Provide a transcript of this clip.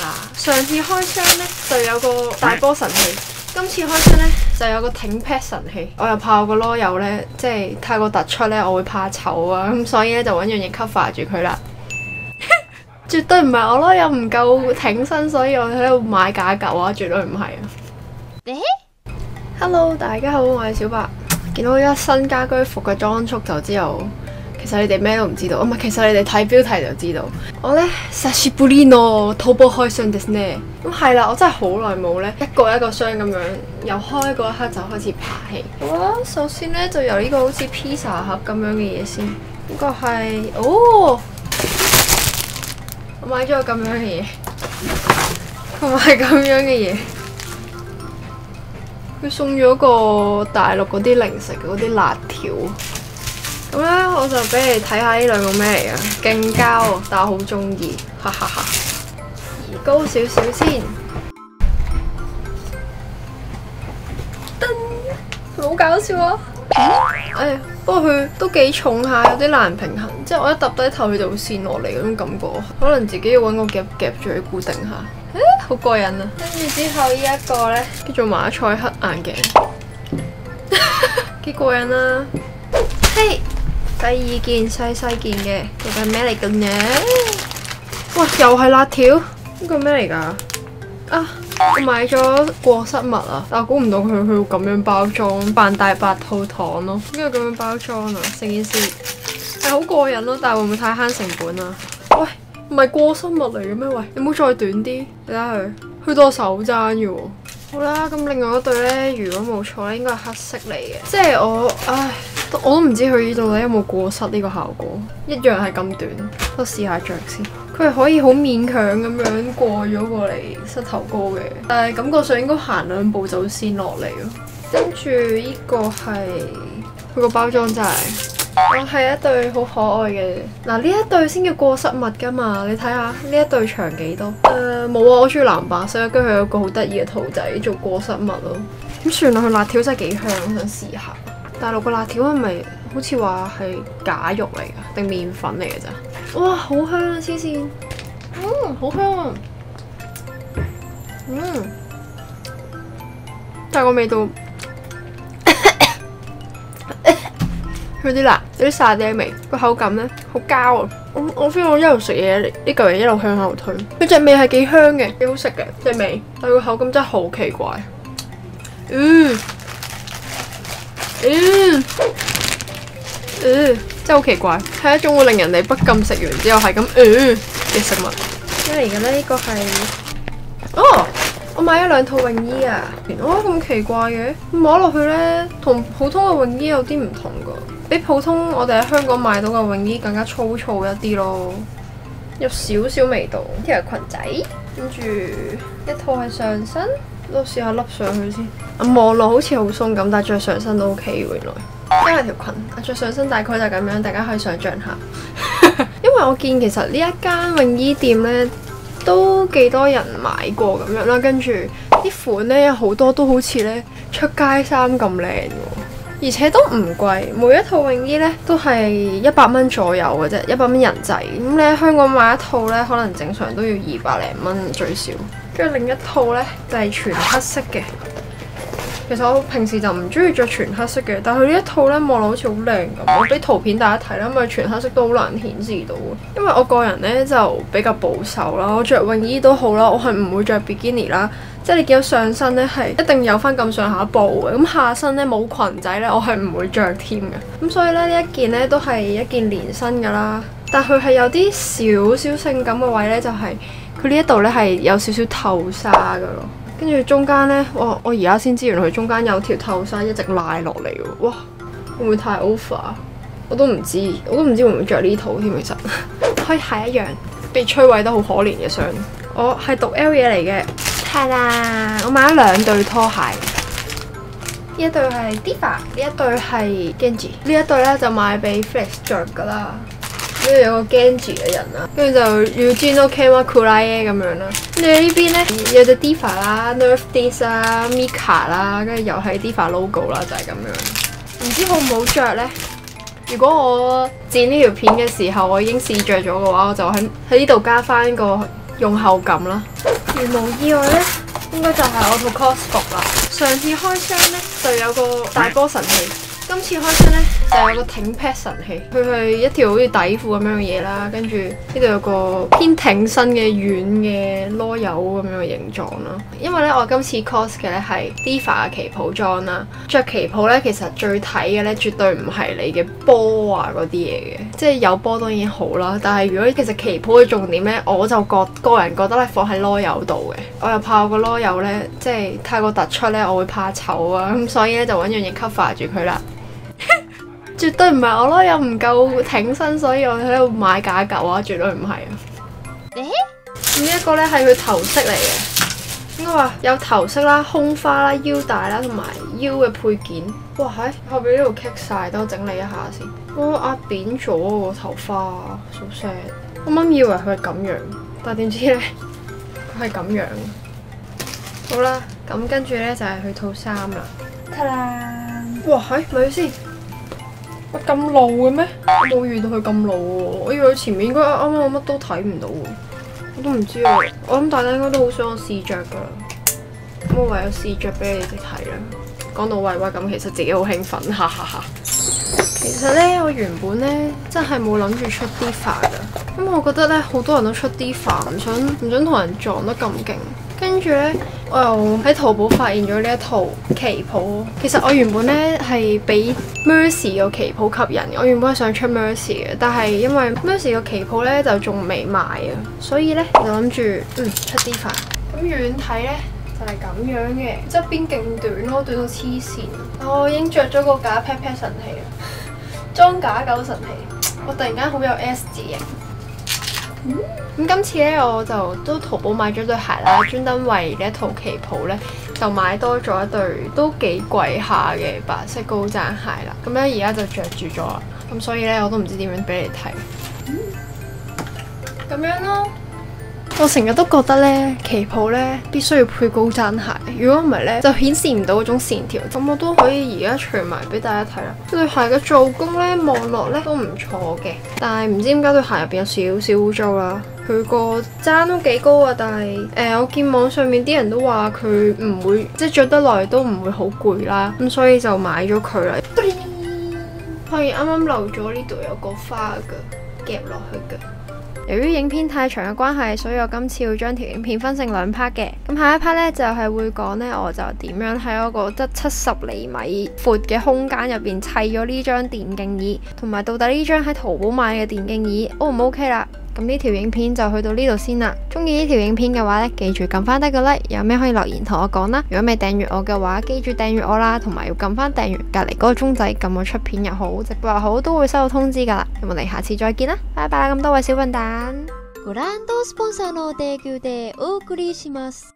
啦。上次開箱呢，就有個大波神器，今次開箱呢，就有個挺 pad 神器。我又怕我個囉柚呢，即係太過突出呢，我會怕醜啊，咁所以呢，就揾樣嘢 cover 住佢啦。絕對唔係我囉柚唔夠挺身，所以我喺度買假狗啊，絕對唔係啊。Hello， 大家好，我係小白。見到一身家居服嘅裝束就知道，其實你哋咩都唔知道，唔係，其實你哋睇標題就知道。我呢，久しぶりの淘寶開箱ですね。咁係啦，我真係好耐冇呢一個一個箱咁樣，由開嗰一刻就開始爬起。好啦，首先呢，就由呢個好似披薩盒咁樣嘅嘢先。呢個係哦，我買咗個咁樣嘅嘢，同埋咁樣嘅嘢。佢送咗個大陸嗰啲零食嗰啲辣條，咁咧我就俾你睇下呢兩個咩嚟㗎，勁膠啊，但我好中意，哈哈哈。移高少少先，噔，好搞笑啊！哎呀，不過佢都幾重下，有啲難平衡，即係我一揼低頭佢就會跣落嚟嗰種感覺，可能自己要揾個夾夾住佢固定下。好過癮啊！跟住之後呢一個呢，叫做馬賽克眼鏡，幾過癮啦！嘿，第二件細細件嘅，究竟係咩嚟嘅呢？哇，又係辣條，呢個咩嚟㗎？啊，我買咗過失物啊，但我估唔到佢會咁樣包裝，扮大白兔糖咯，點解咁樣包裝啊？成件事係好過癮咯，但係會唔會太慳成本啊？喂！唔係過失物嚟嘅咩？喂，你唔好再短啲，你睇佢，去到我手踭嘅喎。好啦，咁另外嗰對呢，如果冇錯咧，應該係黑色嚟嘅。即係我都唔知佢呢度咧有冇過失呢個效果，一樣係咁短。我試下着先，佢係可以好勉強咁樣過咗過嚟膝頭哥嘅，但係感覺上應該行兩步就會先落嚟咯。跟住呢個係佢個包裝真係。我係一對好可愛嘅，嗱呢一對先叫過失物噶嘛，你睇下呢一對長幾多？冇啊，我中意藍白色，跟住佢有個好得意嘅兔仔做過失物咯。咁算啦，佢辣條真係幾香，我想試下。大陸個辣條係咪好似話係假肉嚟噶，定麵粉嚟嘅咋？哇，好香啊，黐線！好香啊！但係個味道。佢啲辣，有啲沙爹味，個口感咧好膠啊！我 feel 我一路食嘢，呢嚿嘢一路向後推。佢隻味係幾香嘅，幾好食嘅隻味，但係個口感真係好奇怪。真係好奇怪，係一種會令人哋不禁食完之後係咁嘅食物。咩嚟嘅咧？呢個係我買咗2套泳衣啊！咁奇怪嘅，摸落去咧同普通嘅泳衣有啲唔同噶。比普通我哋喺香港買到嘅泳衣更加粗糙一啲咯，有少少味道。呢條裙仔，跟住一套係上身，我試下笠上去先。望落好似好鬆咁，但係着上身都 OK 喎。原來因為條裙着上身大概就咁樣，大家可以想像下。因為我見其實呢一間泳衣店呢，都幾多人買過咁樣啦，跟住啲款呢，有好多都好似呢出街衫咁靚喎。而且都唔貴，每一套泳衣咧都係100蚊左右嘅啫，100蚊人仔。咁你喺香港買一套咧，可能正常都要200零蚊最少。跟住另一套咧就係全黑色嘅。其實我平時就唔中意着全黑色嘅，但係佢呢一套咧望落好似好靚咁。我俾圖片大家睇啦，因為全黑色都好難顯示到。因為我個人咧就比較保守啦，我着泳衣都好啦，我係唔會着比基尼啦。即係你見到上身咧係一定有翻咁上下布嘅，咁下身咧冇裙仔咧，我係唔會着添嘅。咁所以咧呢一件咧都係一件連身噶啦，但佢係有啲少少性感嘅位咧，就係佢呢一度咧係有少少透紗噶咯。跟住中間咧，我而家先知原來佢中間有條透紗一直拉落嚟喎。哇，會唔會太 over？我都唔知會唔會着呢套添。其實可以下一樣被摧毀得好可憐嘅相，我係讀 L 嘢嚟嘅。係啦，我買咗2對拖鞋，呢一對係 Diva， 呢一對係 Genji。呢一對咧就買俾 Flex 着噶啦。呢度有個 Genji 嘅人啦，跟住就 Eugene Kamakurae 咁樣啦。跟住呢邊咧有隻 Diva 啦、Nerf This 啦、Mika 啦，跟住又係 Diva logo 啦，就係咁樣。唔知好唔好着咧？如果我剪呢條片嘅時候，我已經試着咗嘅話，我就喺呢度加翻個用後感啦。 如無意外呢，應該就係我套 cos 服啦。上次開箱呢，就有個大波神器，今次開箱呢，就有個挺 pad 神器。佢係一條好似底褲咁樣嘅嘢啦，跟住呢度有個偏挺身嘅軟嘅囉柚咁樣嘅形狀啦。因為呢，我今次 cos 嘅呢係 Diva 嘅旗袍裝啦。着旗袍呢，其實最睇嘅呢，絕對唔係你嘅波啊嗰啲嘢嘅，即係有波當然好啦。但係如果其實旗袍嘅重點呢，我就個人覺得咧放喺囉柚度嘅。我又怕我個囉柚呢，即係太過突出呢，我會怕醜啊，咁所以呢，就揾樣嘢 cover 住佢啦。絕對唔係我囉柚唔夠挺身，所以我喺度買假舊啊！絕對唔係啊。咁呢一個呢係佢頭飾嚟嘅，應該話有頭飾啦、胸花啦、腰帶啦同埋腰嘅配件。哇！喺後邊呢度棘晒，等我整理一下先。我壓扁咗個頭花，so sad。我啱以為佢係咁樣，但係點知呢，佢係咁樣。好啦，咁跟住呢就係佢套衫啦。ta啦！哇！咪先。咁露嘅咩？我冇遇到佢咁露喎，我以為佢前面應該啱啱我乜都睇唔到喎，我都唔知啊。我諗大家應該都好想我試着噶啦，咁我唯有試着俾你哋睇啦。講到喂喂咁，其實自己好興奮，哈哈哈。其實呢，我原本呢真係冇諗住出 Diva 噶，咁我覺得呢，好多人都出 Diva，唔想同人撞得咁勁。跟住呢，我又喺淘寶發現咗呢一套旗袍。其實我原本呢係俾 Mercy 個旗袍吸引，我原本係想出 Mercy 嘅，但係因為 Mercy 個旗袍呢就仲未賣啊，所以呢就諗住出 Diva。咁遠睇呢就係咁樣嘅，側邊勁短咯，短到黐線。我已經着咗個假 pat pat 神器啦，裝假狗神器，我突然間好有 S 字型。咁今次呢，我就都淘寶買咗對鞋啦，專登為呢一套旗袍呢，就買多咗一對都幾貴下嘅白色高踭鞋啦。咁咧而家就着住咗啦，咁所以呢，我都唔知點樣俾你睇。咁樣咯。我成日都覺得呢，旗袍呢必須要配高踭鞋，如果唔係呢，就顯示唔到嗰種線條。咁我都可以而家除埋俾大家睇啦。對鞋嘅做工呢，望落呢都唔錯嘅，但係唔知點解對鞋入邊有少少污糟啦。佢個踭都幾高啊，但係我見網上面啲人都話佢唔會，即係着得耐都唔會好攰啦，咁所以就買咗佢啦。發現啱啱漏咗呢度有個花㗎，夾落去㗎。由於影片太長嘅關係，所以我今次要將條影片分成2 part 嘅。咁下一 part 呢，就係會講呢，我就點樣喺一個得70厘米闊嘅空間入邊砌咗呢張電競椅，同埋到底呢張喺淘寶買嘅電競椅 O 唔 OK 啦。咁呢條影片就去到呢度先啦。中意呢條影片嘅話呢，記住撳翻低個 like， 有咩可以留言同我講啦。如果未訂閱我嘅話，記住訂閱我啦，同埋要撳翻訂閱隔離嗰個鐘仔，撳我出片又好，直播又好，都會收到通知噶啦。咁我哋下次再見啦，拜拜啦咁多位小笨蛋。グランドスポンサーの提供でお送りします。